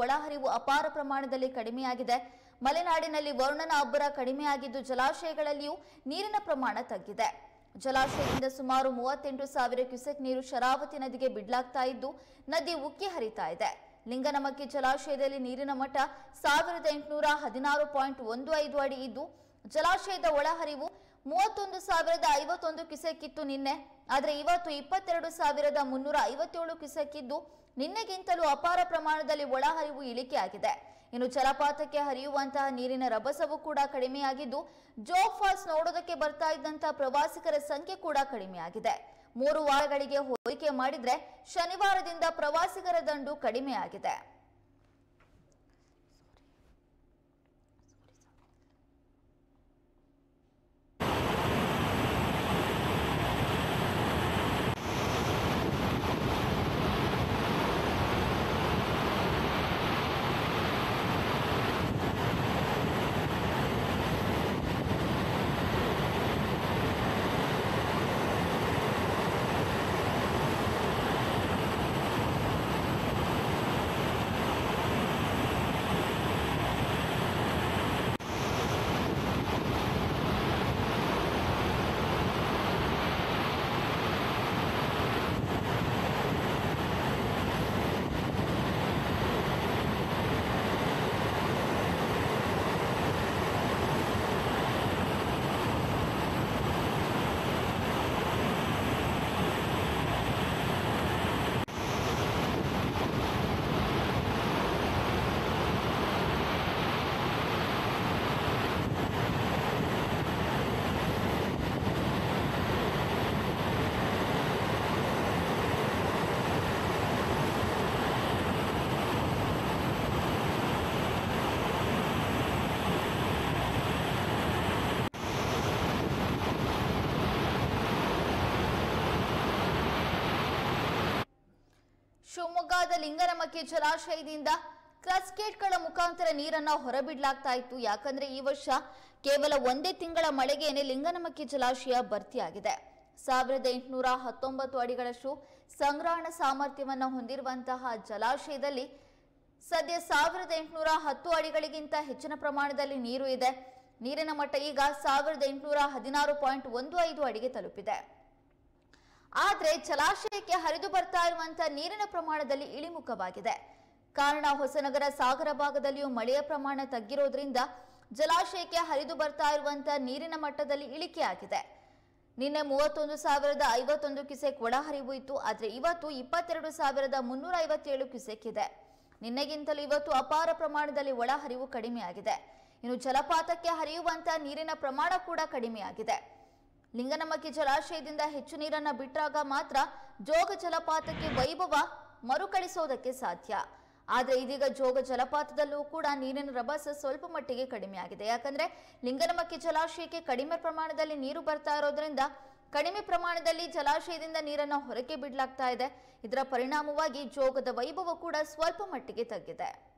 ಒಳಹರಿವು ಅಪಾರ ಪ್ರಮಾಣದಲ್ಲಿ ಕಡಿಮೆಯಾಗಿದೆ. ಮಲೆನಾಡಿನಲ್ಲಿ ವರುಣನ ಅಬ್ಬರ ಕಡಿಮೆಯಾಗಿದ್ದು ಜಲಾಶಯಗಳಲ್ಲಿಯೂ ನೀರಿನ ಪ್ರಮಾಣ ತಗ್ಗಿದೆ. ಜಲಾಶಯದಿಂದ ಸುಮಾರು 38,000 ಕ್ಯೂಸೆಕ್ ನೀರು ಶರಾವತಿ ನದಿಗೆ ಬಿಡಲಾಗ್ತಾ ಇದ್ದು ನದಿ ಉಕ್ಕಿ ಹರಿತಾ ಇದೆ. ಲಿಂಗನಮಕ್ಕಿ ಜಲಾಶಯದಲ್ಲಿ ನೀರಿನ ಮಟ್ಟ 1816.15 ಅಡಿ ಇದ್ದು ಜಲಾಶಯದ ಒಳಹರಿವು 31,051 ಕ್ಯೂಸೆಕ್ ಇತ್ತು ನಿನ್ನೆ. ಆದರೆ ಇವತ್ತು 22,357 ಕ್ಯೂಸೆಕ್ ಇದ್ದು ನಿನ್ನೆಗಿಂತಲೂ ಅಪಾರ ಪ್ರಮಾಣದಲ್ಲಿ ಒಳಹರಿವು ಇಳಿಕೆಯಾಗಿದೆ. ಇನ್ನು ಜಲಪಾತಕ್ಕೆ ಹರಿಯುವಂತಹ ನೀರಿನ ರಭಸವೂ ಕೂಡ ಕಡಿಮೆಯಾಗಿದ್ದು ಜೋಗ್ ಫಾಲ್ಸ್ ನೋಡೋದಕ್ಕೆ ಬರ್ತಾ ಇದ್ದಂತಹ ಪ್ರವಾಸಿಗರ ಸಂಖ್ಯೆ ಕೂಡ ಕಡಿಮೆಯಾಗಿದೆ. 3 ವಾರಗಳಿಗೆ ಹೋಲಿಕೆ ಮಾಡಿದ್ರೆ ಶನಿವಾರದಿಂದ ಪ್ರವಾಸಿಗರ ದಂಡು ಕಡಿಮೆಯಾಗಿದೆ. ಶಿವಮೊಗ್ಗದ ಲಿಂಗನಮಕ್ಕಿ ಜಲಾಶಯದಿಂದ ಕ್ರಸ್ಕೇಟ್ಗಳ ಮುಖಾಂತರ ನೀರನ್ನ ಹೊರಬಿಡಲಾಗ್ತಾ ಇತ್ತು. ಯಾಕಂದ್ರೆ ಈ ವರ್ಷ ಕೇವಲ ಒಂದೇ ತಿಂಗಳ ಮಳೆಗೇನೆ ಲಿಂಗನಮಕ್ಕಿ ಜಲಾಶಯ ಭರ್ತಿಯಾಗಿದೆ. 1819 ಅಡಿಗಳಷ್ಟು ಸಂಗ್ರಹಣ ಸಾಮರ್ಥ್ಯವನ್ನು ಹೊಂದಿರುವಂತಹ ಜಲಾಶಯದಲ್ಲಿ ಸದ್ಯ 1810 ಅಡಿಗಳಿಗಿಂತ ಹೆಚ್ಚಿನ ಪ್ರಮಾಣದಲ್ಲಿ ನೀರು ಇದೆ. ನೀರಿನ ಮಟ್ಟ ಈಗ 1816.15 ಅಡಿಗೆ ತಲುಪಿದೆ. ಆದರೆ ಜಲಾಶಯಕ್ಕೆ ಹರಿದು ಬರ್ತಾ ಇರುವಂತಹ ನೀರಿನ ಪ್ರಮಾಣದಲ್ಲಿ ಇಳಿಮುಖವಾಗಿದೆ. ಕಾರಣ ಹೊಸನಗರ ಸಾಗರ ಭಾಗದಲ್ಲಿಯೂ ಮಳೆಯ ಪ್ರಮಾಣ ತಗ್ಗಿರೋದ್ರಿಂದ ಜಲಾಶಯಕ್ಕೆ ಹರಿದು ಬರ್ತಾ ಇರುವಂತಹ ನೀರಿನ ಮಟ್ಟದಲ್ಲಿ ಇಳಿಕೆಯಾಗಿದೆ. ನಿನ್ನೆ 31,051 ಕ್ಯೂಸೆಕ್ ಒಳಹರಿವು ಇತ್ತು. ಆದರೆ ಇವತ್ತು 22,357 ಕ್ಯೂಸೆಕ್ ಇದೆ. ನಿನ್ನೆಗಿಂತಲೂ ಇವತ್ತು ಅಪಾರ ಪ್ರಮಾಣದಲ್ಲಿ ಒಳಹರಿವು ಕಡಿಮೆಯಾಗಿದೆ. ಇನ್ನು ಜಲಪಾತಕ್ಕೆ ಹರಿಯುವಂತಹ ನೀರಿನ ಪ್ರಮಾಣ ಕೂಡ ಕಡಿಮೆಯಾಗಿದೆ. ಲಿಂಗನಮಕ್ಕಿ ಜಲಾಶಯದಿಂದ ಹೆಚ್ಚು ನೀರನ್ನ ಬಿಟ್ಟಾಗ ಮಾತ್ರ ಜೋಗ ಜಲಪಾತಕ್ಕೆ ವೈಭವ ಮರುಕಳಿಸೋದಕ್ಕೆ ಸಾಧ್ಯ. ಆದರೆ ಇದೀಗ ಜೋಗ ಜಲಪಾತದಲ್ಲೂ ಕೂಡ ನೀರಿನ ರಭಸ ಸ್ವಲ್ಪ ಮಟ್ಟಿಗೆ ಕಡಿಮೆಯಾಗಿದೆ. ಯಾಕಂದ್ರೆ ಲಿಂಗನಮಕ್ಕಿ ಜಲಾಶಯಕ್ಕೆ ಕಡಿಮೆ ಪ್ರಮಾಣದಲ್ಲಿ ನೀರು ಬರ್ತಾ ಇರೋದ್ರಿಂದ ಕಡಿಮೆ ಪ್ರಮಾಣದಲ್ಲಿ ಜಲಾಶಯದಿಂದ ನೀರನ್ನು ಹೊರಗೆ ಬಿಡಲಾಗ್ತಾ ಇದೆ. ಇದರ ಪರಿಣಾಮವಾಗಿ ಜೋಗದ ವೈಭವ ಕೂಡ ಸ್ವಲ್ಪ ಮಟ್ಟಿಗೆ ತಗ್ಗಿದೆ.